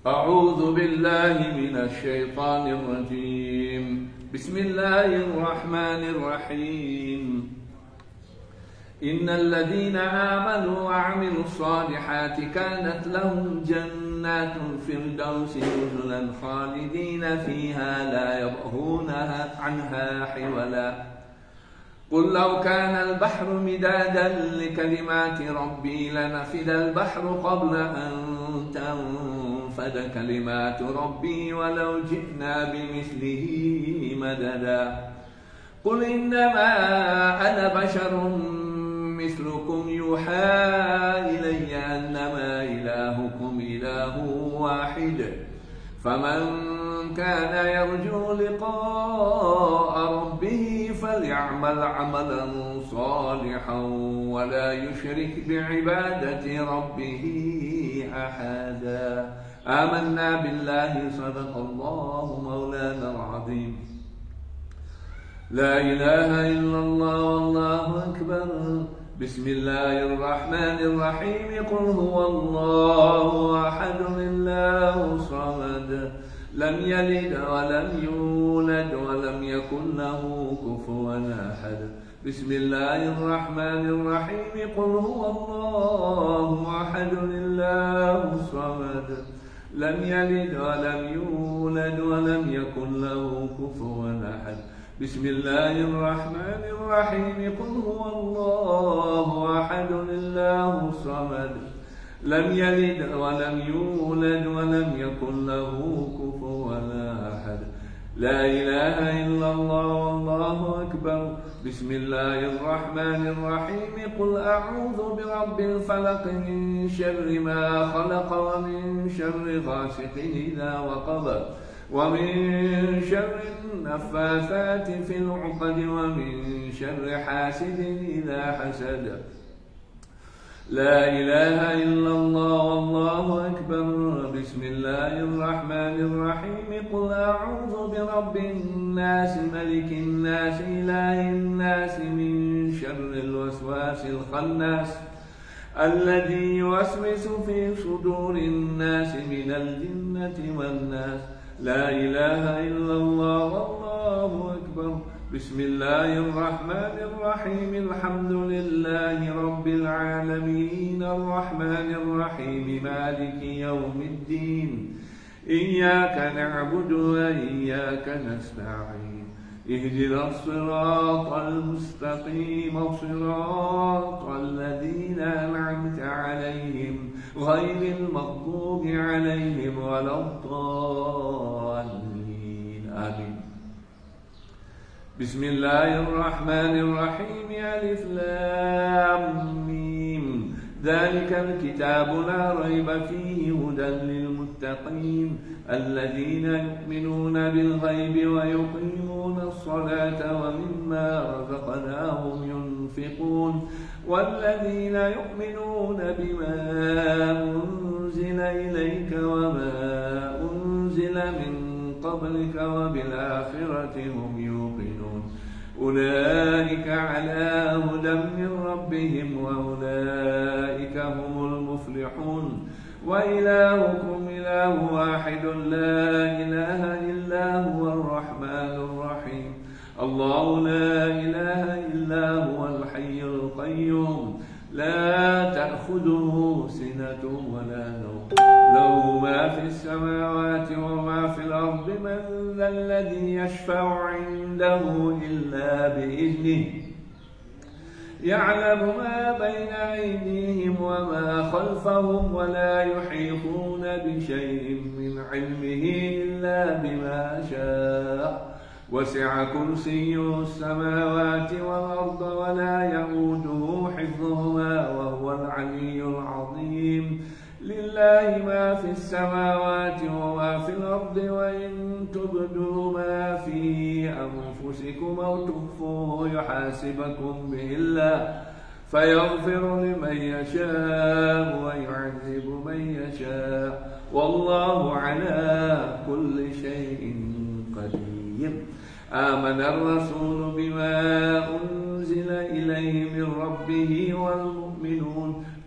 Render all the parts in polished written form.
أعوذ بالله من الشيطان الرجيم. بسم الله الرحمن الرحيم. إن الذين آمنوا وعملوا الصالحات كانت لهم جنات الفردوس نزلا خالدين فيها لا يبغون عنها حولا. قل لو كان البحر مدادا لكلمات ربي لنفد البحر قبل أن تنفد كلمات ربي ولو جئنا بمثله مددا. قل إنما أنا بشر مثلكم يوحى إلي أنما إلهكم إله واحد فمن كان يرجو لقاء ربه فليعمل عملا صالحا ولا يشرك بعبادة ربه أحدا. آمنا بالله صدق الله مولانا العظيم. لا إله إلا الله والله أكبر. بسم الله الرحمن الرحيم. قل هو الله أحد الله الصمد لم يلد ولم يولد ولم يكن له كفوا أحد. بسم الله الرحمن الرحيم. قل هو الله أحد الله الصمد لم يلد ولم يولد ولم يكن له كفوا أحد. بسم الله الرحمن الرحيم. قل هو الله أحد الله الصمد لم يلد ولم يولد ولم يكن له كفوا أحد. لا إله إلا الله والله أكبر. بسم الله الرحمن الرحيم. قل أعوذ برب الفلق من شر ما خلق ومن شر غاسق إذا وقب ومن شر النفاثات في العقد ومن شر حاسد إذا حسد. لا إله إلا الله والله أكبر. بسم الله الرحمن الرحيم. قل أعوذ برب الناس ملك الناس إله الناس من شر الوسواس الخناس الذي يوسوس في صدور الناس من الجنة والناس. لا إله إلا الله والله أكبر. بسم الله الرحمن الرحيم. الحمد لله رب العالمين الرحمن الرحيم مالك يوم الدين إياك نعبد وإياك نستعين اهدنا الصراط المستقيم صراط الذين أنعمت عليهم غير المغضوب عليهم ولا الضالين آمين. بسم الله الرحمن الرحيم. ألف لام ميم. ذلك الكتاب لا ريب فيه هدى للمتقين الذين يؤمنون بالغيب ويقيمون الصلاة ومما رزقناهم ينفقون والذين يؤمنون بما أنزل إليك وما أنزل من قبلك وبالآخرة هم يوقنون أولئك على هدى من ربهم وأولئك هم المفلحون. وإلهكم إله واحد لا إله إلا هو الرحمن الرحيم. الله لا إله إلا هو الحي القيوم لا تأخذه سنة ولا نوم له ما في السماوات وما في الأرض. من ذا الذي يشفع عنده إلا بإذنه يعلم ما بين أيديهم وما خلفهم ولا يحيطون بشيء من علمه إلا بما شاء. وسع كرسيه السماوات والأرض ولا يئوده حفظهما وهو العلي العظيم. لله ما في السماوات وما في الأرض وإن تبدوا ما في أنفسكم أو تخفوه يحاسبكم به الله فيغفر لمن يشاء ويعذب من يشاء والله على كل شيء قدير. آمن الرسول بما أنزل إليه من ربه والمؤمنون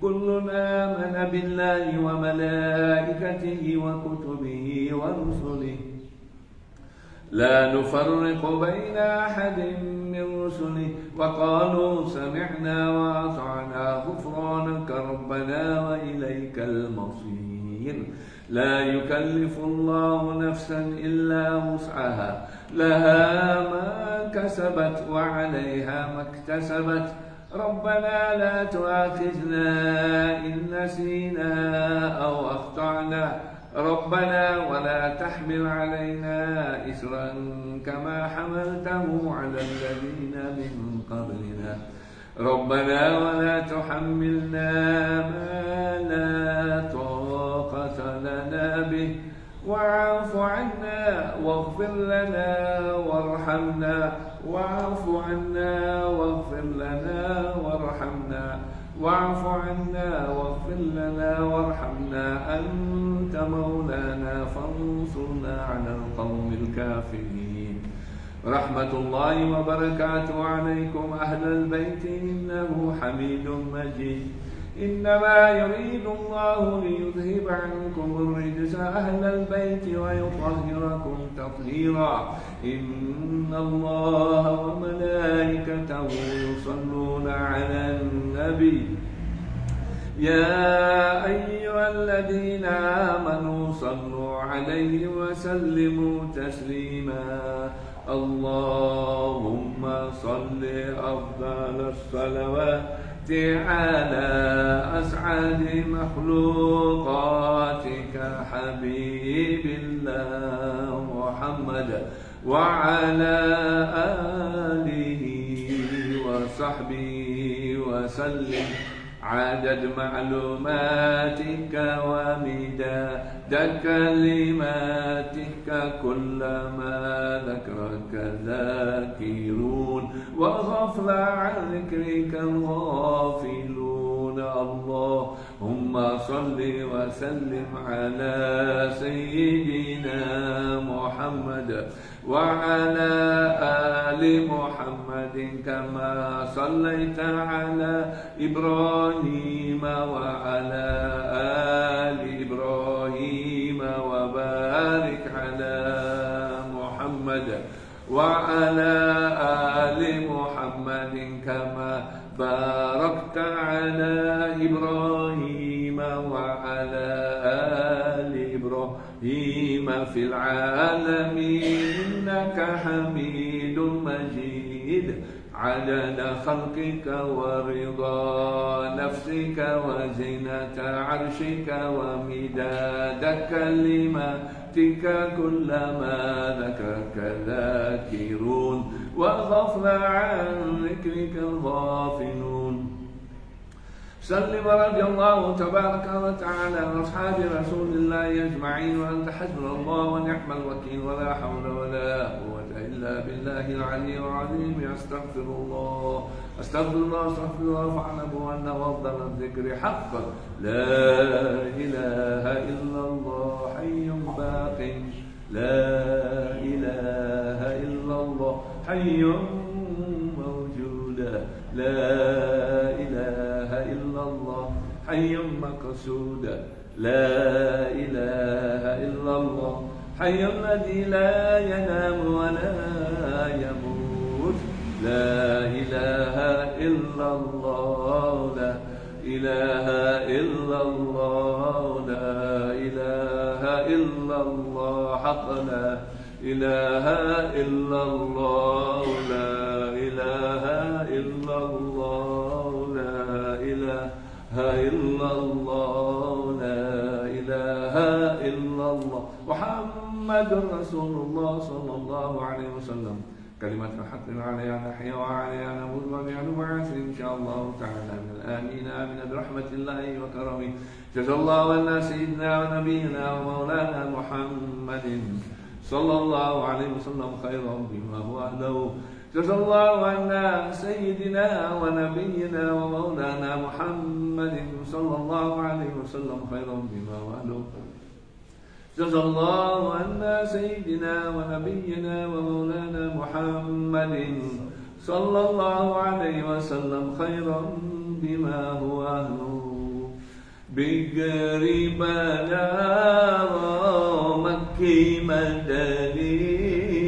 كل آمن بالله وملائكته وكتبه ورسله لا نفرق بين أحد من رسله وقالوا سمعنا وأطعنا غفرانك ربنا وإليك المصير لا يكلف الله نفسا إلا وسعها لها ما كسبت وعليها ما اكتسبت ربنا لا تؤاخذنا إن نسينا أو أخطأنا ربنا ولا تحمل علينا إسرا كما حملته على الذين من قبلنا ربنا ولا تحملنا ما لا طاقة لنا به واعف عنا واغفر لنا وارحمنا واعف عنا واغفر لنا وارحمنا واعف عنا واغفر لنا وارحمنا أنت مولانا فانصرنا على القوم الكافرين رحمة الله وبركاته عليكم أهل البيت إنه حميد مجيد إنما يريد الله ليذهب عنكم الرجس أهل البيت ويطهركم تطهيرا إن الله وملائكته يصلون على النبي يا أيها الذين آمنوا صلوا عليه وسلموا تسليما اللهم صل أفضل الصلوات على أسعد مخلوقاتك حبيب الله محمد وعلى آله وصحبه وسلم عدد معلوماتك ومداد كلماتك كلما ذكرك ذاكرون وغفل عن ذكرك الغافلون اللهم صل وسلم على سيدنا محمد وعلى آل محمد كما صليت على إبراهيم وعلى آل إبراهيم وبارك على محمد وعلى آل محمد كما باركت على إبراهيم وعلى آل إبراهيم في العالمين إنك حميد مجيد عدد خلقك ورضا نفسك وزنة عرشك ومداد كلماتك كلما ذكرك ذاكرون وغفل عن ذكرك الغافلون سلم رضي الله تبارك وتعالى عن أصحاب رسول الله أجمعين وأنت حسبنا الله ونعم الوكيل ولا حول ولا قوة إلا بالله العلي العظيم أستغفر الله أستغفر الله أستغفر الله فاعلموا أنه أفضل الذكر حقا لا إله إلا الله حي باق لا إله إلا الله حي موجود لا إله إلا الله حي مقصود لا إله إلا الله حي الذي لا ينام ولا يموت لا إله إلا الله لا إله إلا الله لا إله إلا الله حق لا إله إلا الله لا إله إلا الله لا إله إلا الله لا إله إلا الله محمد رسول الله صلى الله عليه وسلم كلمة حق عليها نحيا وعليها نموت وبها نبعث إن شاء الله تعالى من الآمين آمين برحمة الله وكرمه جزا الله عنا سيدنا ونبينا ومولانا محمد صلى الله عليه وسلم خيرا بما هو أهله جزا الله عنا سيدنا ونبينا ومولانا محمد صلى الله عليه وسلم خيرا بما هو أهله جزا الله عنا سيدنا ونبينا ومولانا محمد صلى الله عليه وسلم خيرا بما هو أهله بغير بلاغ مكي مدني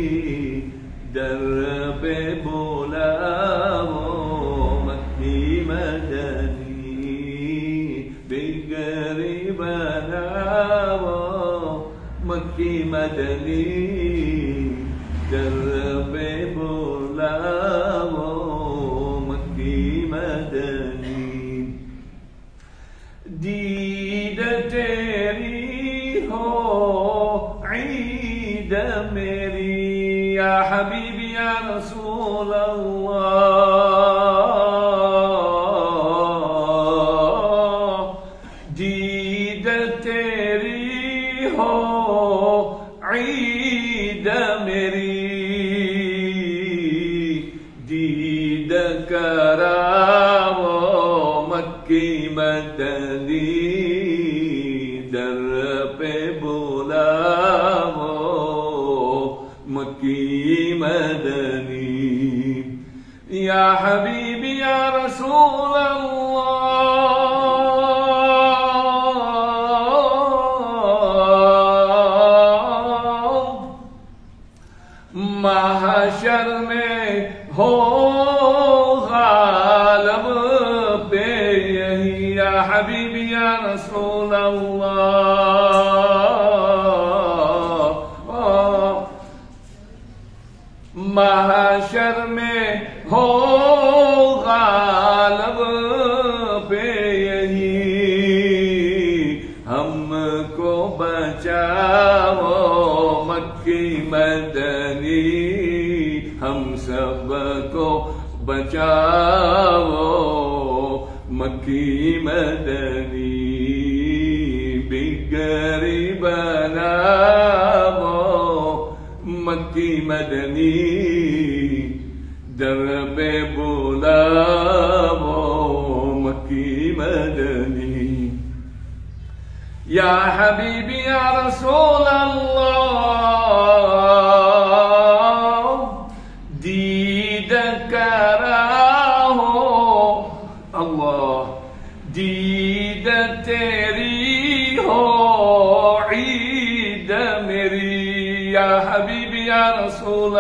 درب بلاغ مكي مدني بغير بلاغ مكي مدني درب بلاغ مكي مدني دید تیری ہو عید میری یا حبیبی یا رسول اللہ دید تیری ہو عید میری دید کراو مکی مدنی در پہ بلاو مکی مدنی یا حبیبی یا رسول اللہ محشر میں ہو غالب پہ یہی یا حبیبی یا رسول اللہ محشر میں ہو غالب پہ یہی ہم کو بچاؤ مکی مدنی ہم سب کو بچاؤ مکی مدنی بغیر بلاغ مکی مدنی درب بلاغ مکی مدنی یا حبیبی یا رسول اللہ دید کراہو اللہ دید تیری ہو عید میری یا حبیبی یا رسول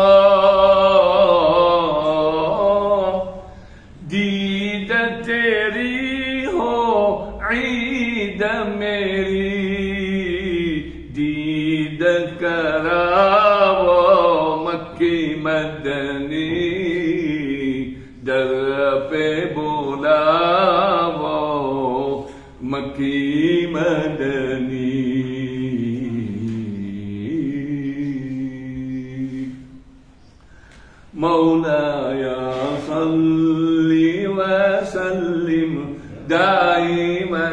اللہ دید تیری ہو عید میری دید کراو مکی مدنی در پہ بلاو مکی مدنی مولاي صل وسلم دائما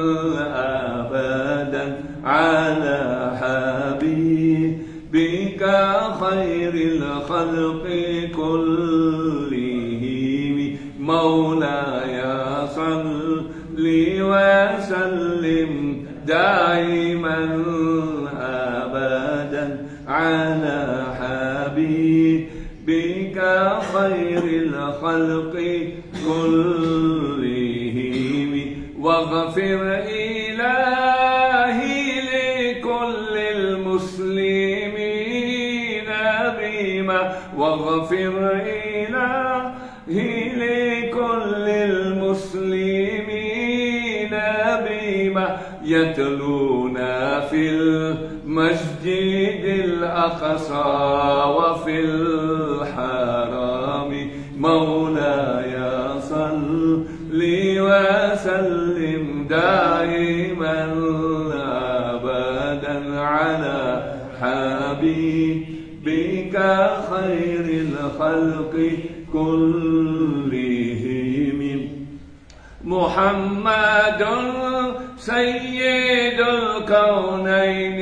أبدا على حبيبك خير الخلق كلهم مولاي صل وسلم دائما أبدا على حبيبك خير الخلق كلهم واغفر إلهي لكل المسلمين بما واغفر إلهي لكل المسلمين بما يتلون في المسجد الأقصى وفي الحرام مولاي صل وسلم دائما أبدا على حبيبك خير الخلق كلهم محمد سيد الكونين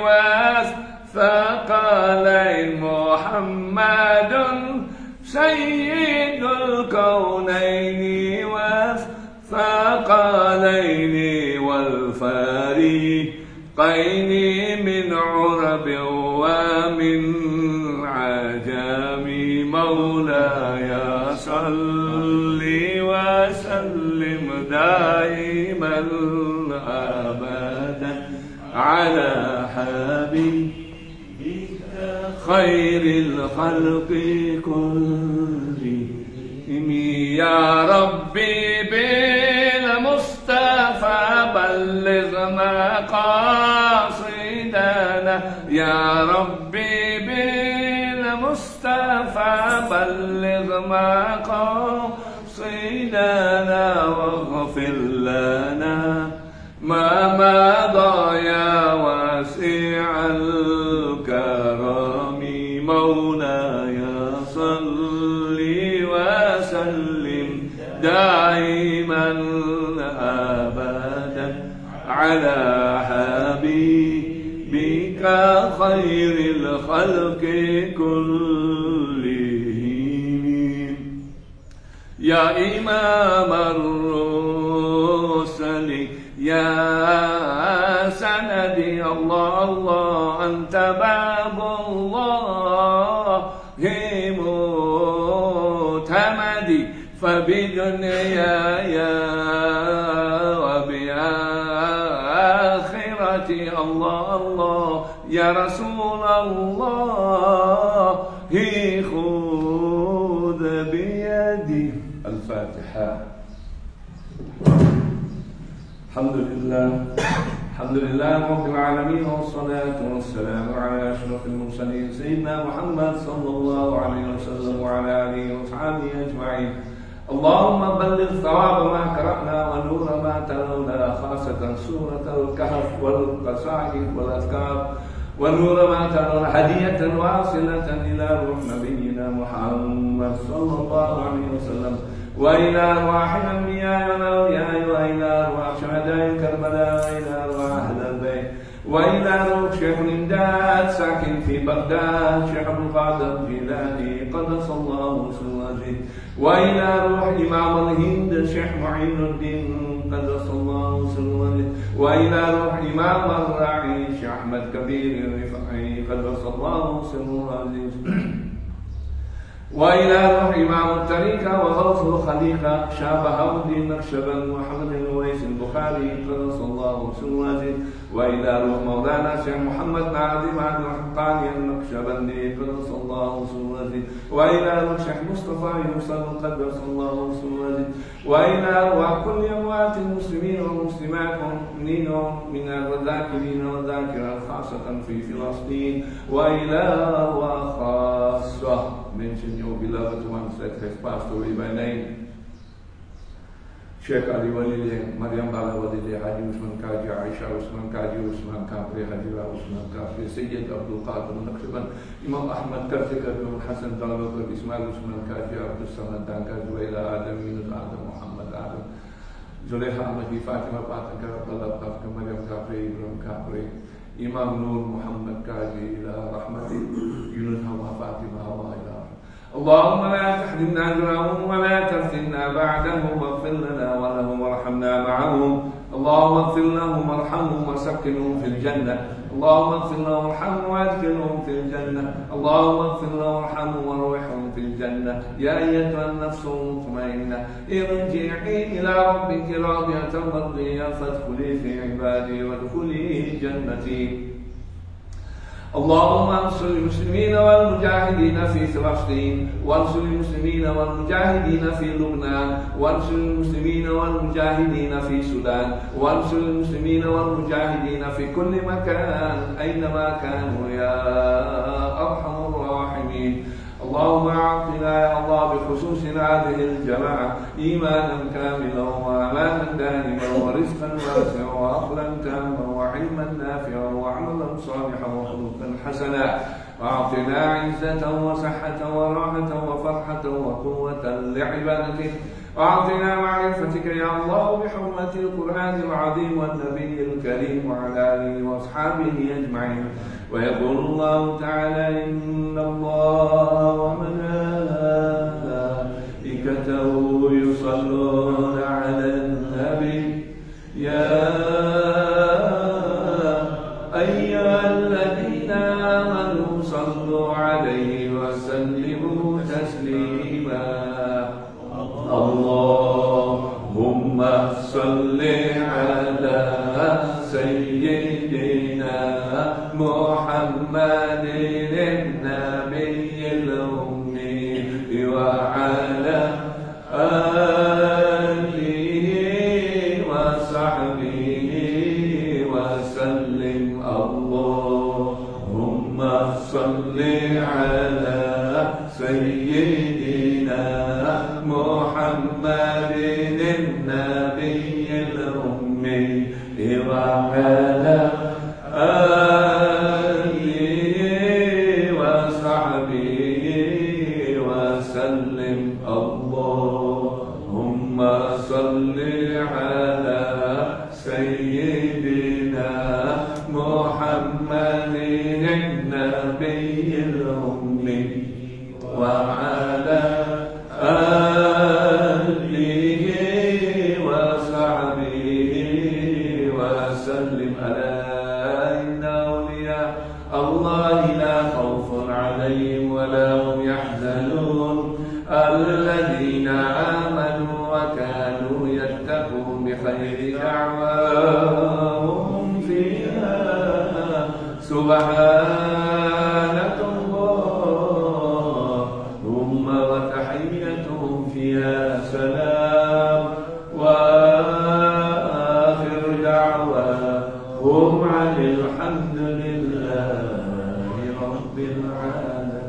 والثقلين محمد سيد الكونين والثقلين والفريقين من عرب ومن عجم مولاي صل وسلم دائما على حبيبك خير الخلق كلهم يا ربي بالمصطفى بلغ مقاصدنا يا ربي بالمصطفى بلغ مقاصدنا واغفر لنا ما مضى يا واسع الكرم مولاي صل وسلم دائما أبدا على حبيبك خير الخلق كلهم يا إمام الرسل يا سندي الله الله أنت باب الله معتمدي فبدنياي وبآخرتي الله الله يا رسول الله خذ بيدي. الفاتحة. الحمد لله رب العالمين والصلاة والسلام على أشرف المرسلين سيدنا محمد صلى الله عليه وسلم وعلى آله وأصحابه أجمعين. اللهم بلغ ثواب ما قرأنا ونور ما تلونا خاصة سورة الكهف والقصائد والأذكار ونور ما تلونا هدية واصلة إلى روح نبينا محمد صلى الله عليه وسلم وإلى أرواح الأنبياء والأولياء وإلى أرواح شهداء كربلاء وإلى أرواح أهل البيت وإلى روح شيخ الإمداد ساكن في بغداد شيخ عبد القادر الجيلاني قدس الله سره وإلى روح إمام الهند شيخ معين الدين قدس الله سره وإلى روح إمام الراعي شيخ أحمد كبير الرفاعي قدس الله سره وإلى روح إمام الطريقة وغوث الخليقة شابه الدين نقشبند محمد الويس البخاري قدس الله سره وإلى روح مولانا شيخ محمد ناظم عبد الحقاني النقشبندي قدس الله سره وإلى روح شيخ مصطفى يوسف قدس الله سره وإلى روح كل أموات المسلمين والمسلمات والمؤمنين من الذاكرين والذاكرات خاصة في فلسطين وإلى روح خاصة. Mention your beloved ones that has passed away by name. Sheikh Ali Walile, Maryam Bala Walile, Haji Usman Kaji, Aisha Usman Kaji, Usman Kapre, Hajira Usman Kapre, Sayyid Abdul Qadir Naqshband, Imam Ahmad Karzika, Imam Hassan Dalwakar, Ismail Usman Kaji, Abdul Samad Dankar, Zuwaila Adam, Yunus Adam, Muhammad Adam, Zulekha Ahmadi, Fatima Pataka, Abdullah Patka, Maryam Kapre, Ibrahim Kapre, Imam Nur Muhammad Kaji, Ila Rahmati, Yunus Hawa Fatima Hawa Ila. اللهم لا تحرمنا أجرهم ولا تفتنا بعدهم واغفر لنا ولهم وارحمنا معهم. اللهم اغفر لهم وارحمهم وسكنهم في الجنة. اللهم اغفر لهم وارحمهم وادخلهم في الجنة. اللهم اغفر لهم وارحمهم وروحهم في الجنة. يا أيتها النفس المطمئنة ارجعي إلى ربك راضية مرضية فادخلي في عبادي وادخلي جنتي. اللهم انصر المسلمين والمجاهدين في فلسطين وانصر المسلمين والمجاهدين في لبنان وانصر المسلمين والمجاهدين في السودان وانصر المسلمين والمجاهدين في كل مكان أينما كانوا يا أرحم الراحمين. اللهم أعطنا يا الله بخصوص هذه الجماعة إيمانا كاملا وأمانا دائما ورزقا واسعا وعقلا تاما وعلما نافعا وعملا صالحا وخلقا حسنا. وأعطنا عزة وصحة وراحة وفرحة وقوة لعبادتك. وأعطنا معرفتك يا الله بحرمة القرآن العظيم والنبي الكريم وعلى آله وأصحابه أجمعين. ويقول الله تعالى إن الله وملائكته يصلون على النبي يا أيها الذين آمنوا صلوا عليه وسلموا تسليما. اللهم صل على سيدنا سيدنا محمد النبي الأمي وعلى آله وصحبه وسلم. اللهم صل على سيدنا محمد النبي الأمي وعلى آله وصحبه وسلم. اللهم صل على سيدنا محمد النبي الأمي وعلى آله وصحبه وسلم. ألا إن أولياء الله لا خوف عليهم ولا هم يحزنون الذين آمنوا وكانوا يتقون بخير دعواهم فيها سبحانك اللهم وتحيتهم فيها سلام وآخر دعواهم عن الحمد لله رب العالمين.